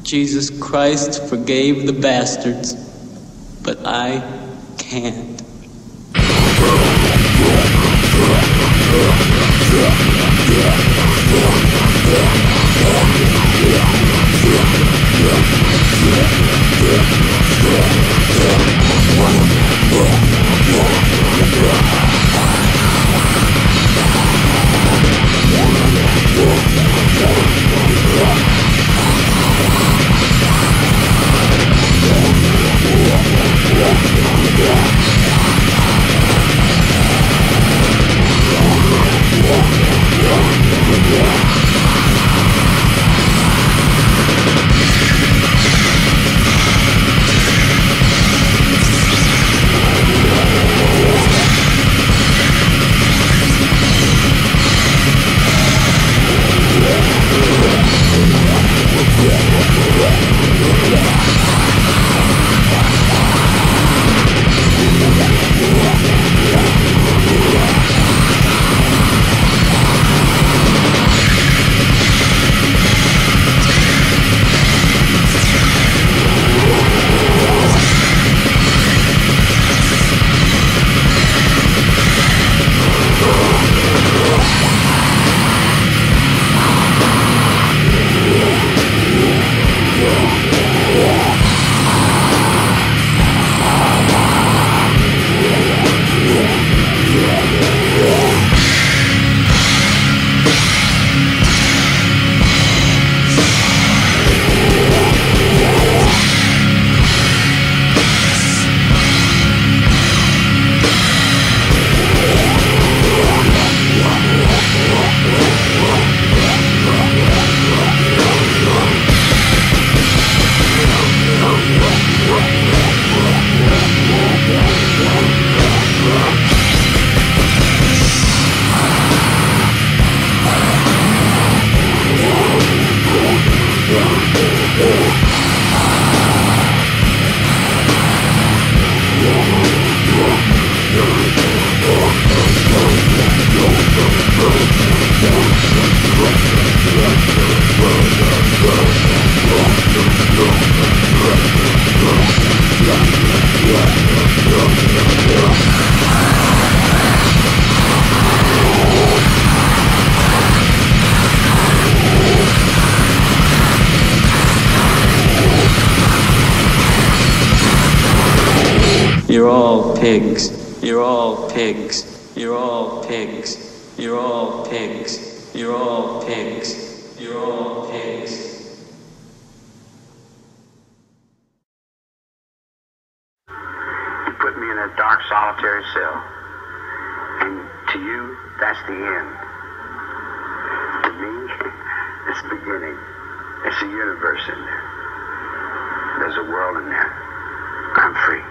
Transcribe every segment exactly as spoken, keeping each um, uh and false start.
Jesus Christ forgave the bastards, but I can't. You're all pigs. You're all pigs. You're all pigs. You're all pigs. You're all pigs. You're all pigs. You put me in a dark, solitary cell. And to you, that's the end. To me, it's the beginning. It's a universe in there. There's a world in there. I'm free.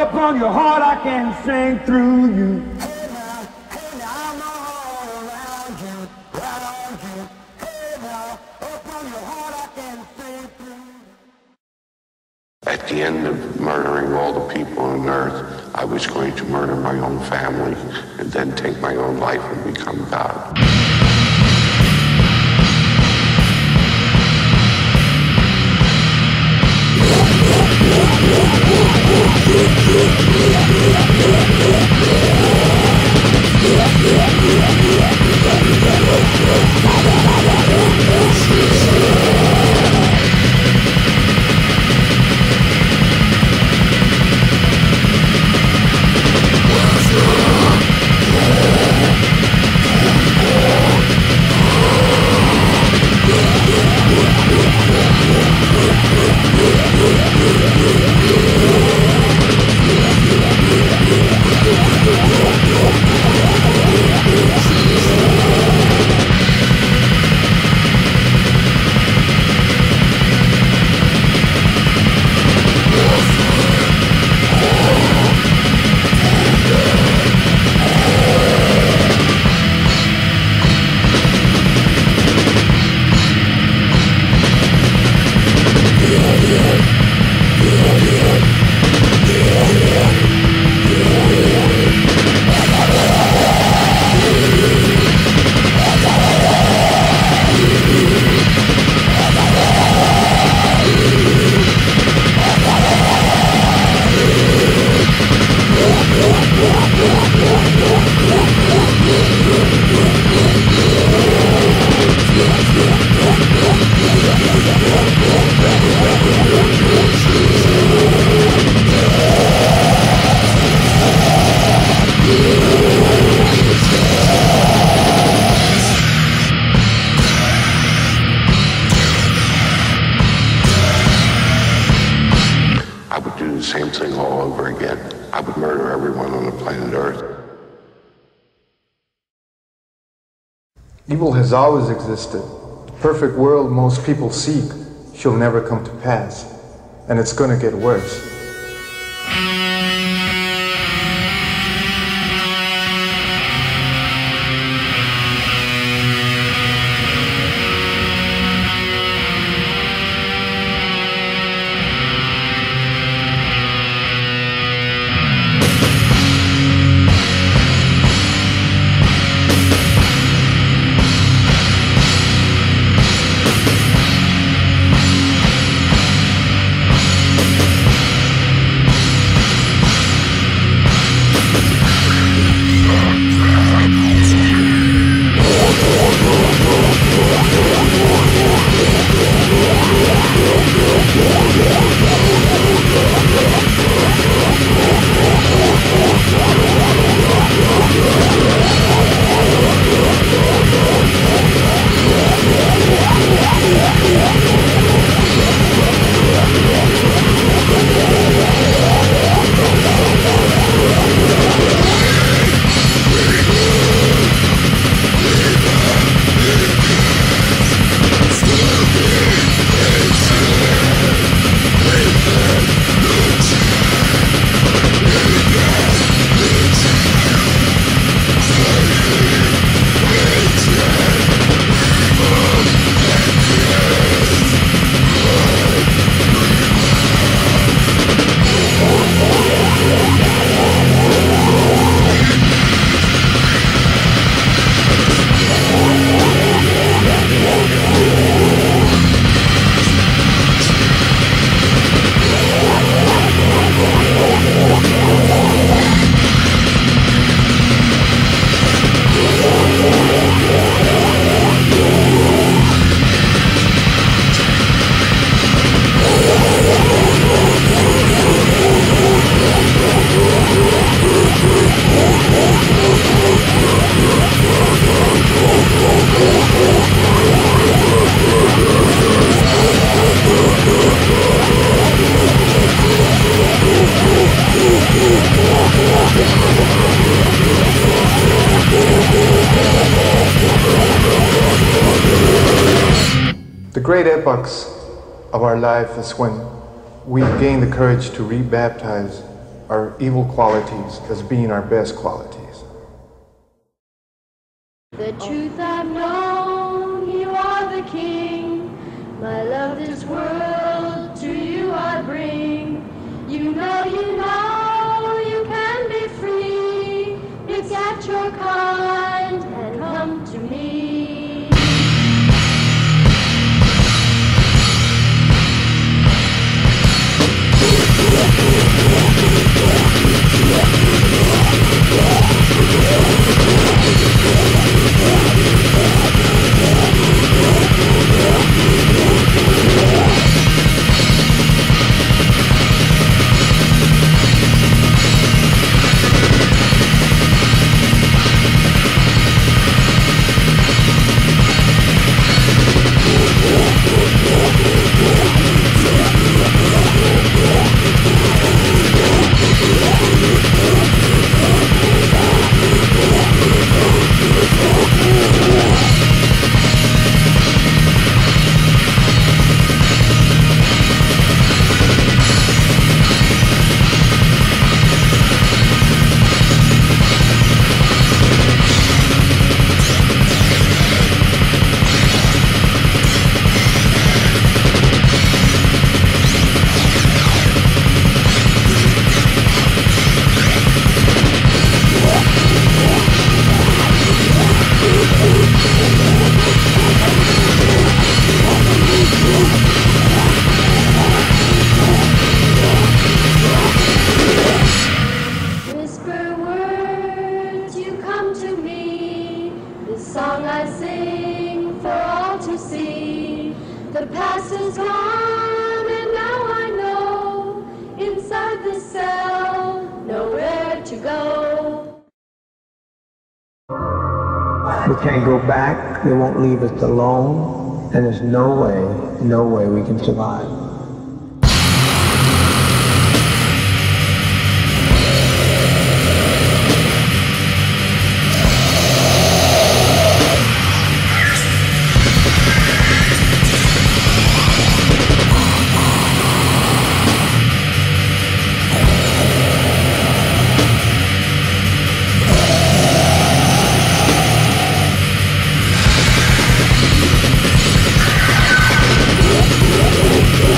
upon your heart I can sing through you. At the end of murdering all the people on earth, I was going to murder my own family and then take my own life and become God. I would do the same thing all over again. I would murder everyone on the planet Earth. Evil has always existed. The perfect world most people seek shall never come to pass, and it's gonna get worse. The great epochs of our life is when we gain the courage to rebaptize our evil qualities as being our best qualities. The truth I've known, you are the king. My love, this world to you I bring. You know, you know, you can be free. Accept your kind and come to me. The past is gone, and now I know, inside this cell, nowhere to go. We can't go back, they won't leave us alone, and there's no way, no way we can survive. We'll be right back.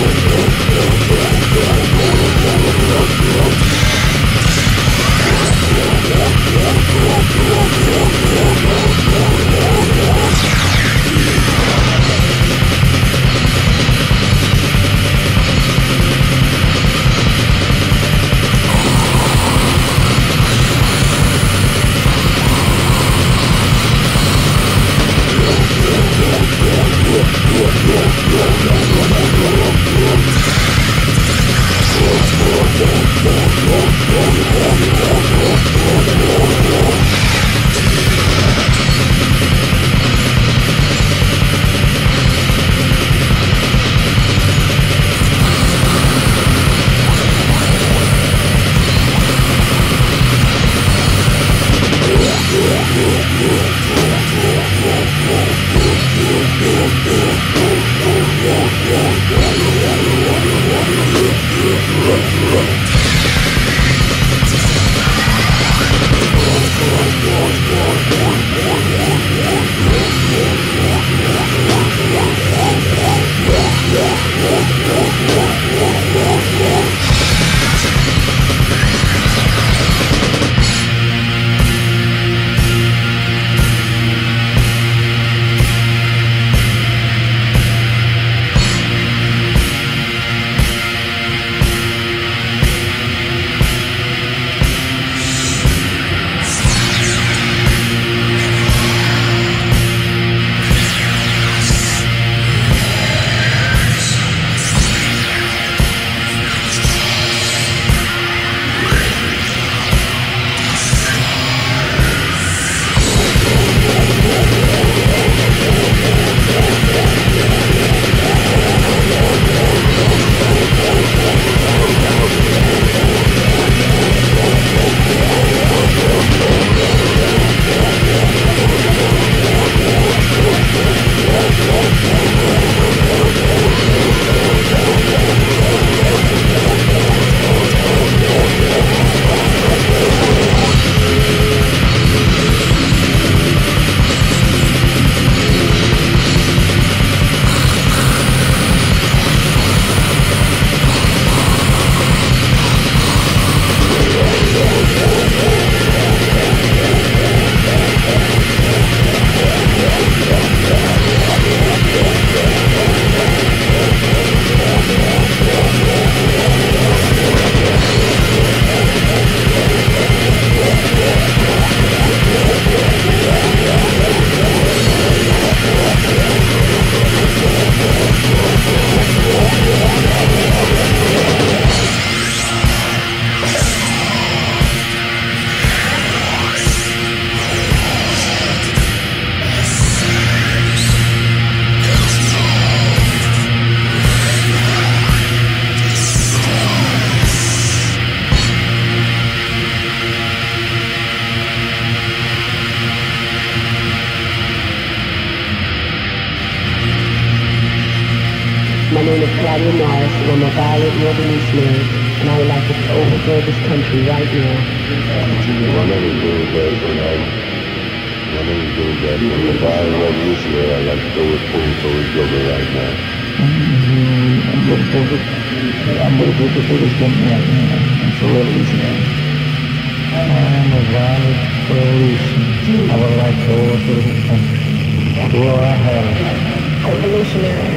name is Claudia Morris, and I'm a violent revolutionary, and I would like to overthrow this country right now. My name is Billy Bear tonight. My name is Billy Bear. I'm a violent revolutionary. I'd like to go with full for his government right now. I'm going to vote I'm going to vote for this government right now. It's a revolutionary. I'm a violent revolution. I would like to overthrow this country. Well, I have it. Revolutionary.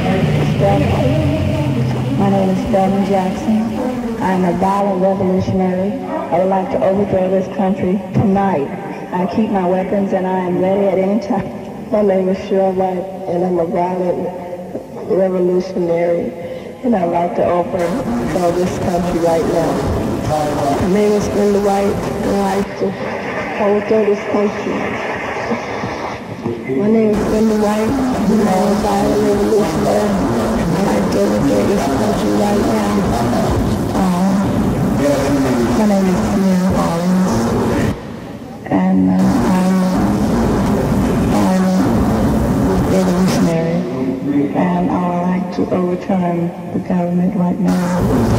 My name is Devin Jackson. I'm a violent revolutionary. I would like to overthrow this country tonight. I keep my weapons and I am ready at any time. My name is Cheryl White and I'm a violent revolutionary and I'd like to overthrow this country right now. My name is Linda White and I'd like to overthrow this country. My name is Linda White. I'm a violent revolutionary. I'd like to overthrow this country right now. Uh, my name is Sierra Hollins. And uh, I'm, I'm a revolutionary. And I would like to overturn the government right now.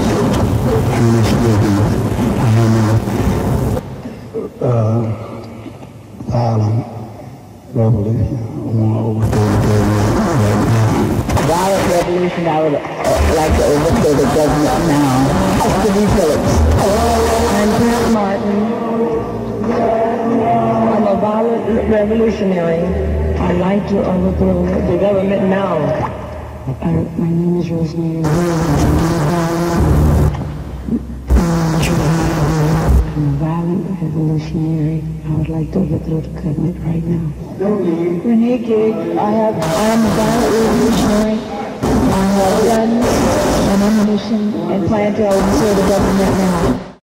Uh, violent revolution. I want to overthrow the government right now. Violent revolution, I would uh, like to overthrow the government now. Mister B. Phillips. I'm Pat Martin. I'm a violent revolutionary. I'd like to overthrow the government now. Uh, my name is Rosemary. I'm a violent revolutionary. I would like to overthrow the government right now. Renee Gig. I have. I am a violent revolutionary. I have guns and ammunition and plan to overthrow the government now.